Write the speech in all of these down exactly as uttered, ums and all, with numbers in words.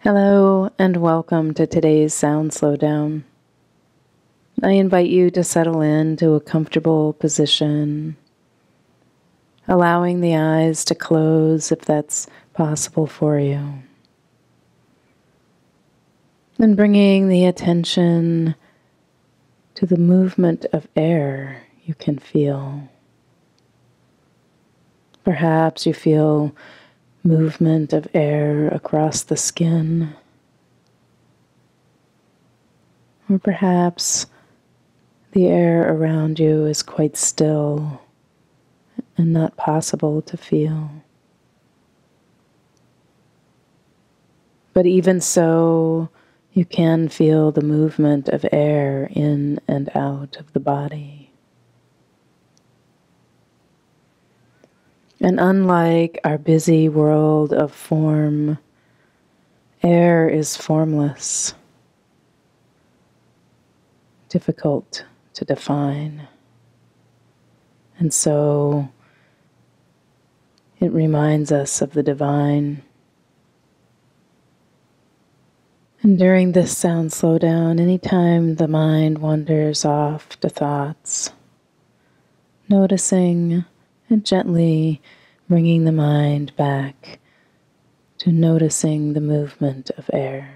Hello and welcome to today's Sound Slowdown. I invite you to settle into a comfortable position, allowing the eyes to close if that's possible for you, and bringing the attention to the movement of air you can feel. Perhaps you feel movement of air across the skin, or perhaps the air around you is quite still and not possible to feel. But even so, you can feel the movement of air in and out of the body. And unlike our busy world of form, air is formless, difficult to define. And so it reminds us of the divine. And during this sound slowdown, anytime the mind wanders off to thoughts, noticing and gently bringing the mind back to noticing the movement of air.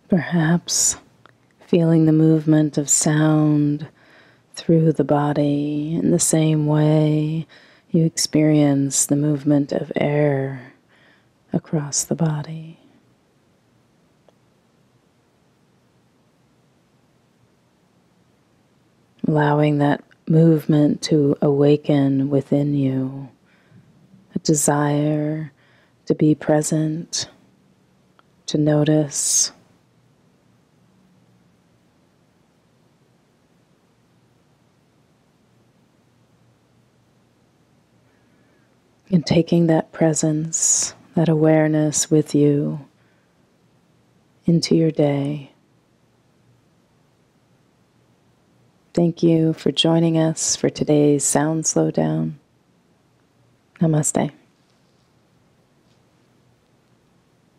Perhaps feeling the movement of sound through the body in the same way you experience the movement of air across the body. Allowing that movement to awaken within you, a desire to be present, to notice. And taking that presence, that awareness with you into your day. Thank you for joining us for today's Sound Slowdown. Namaste.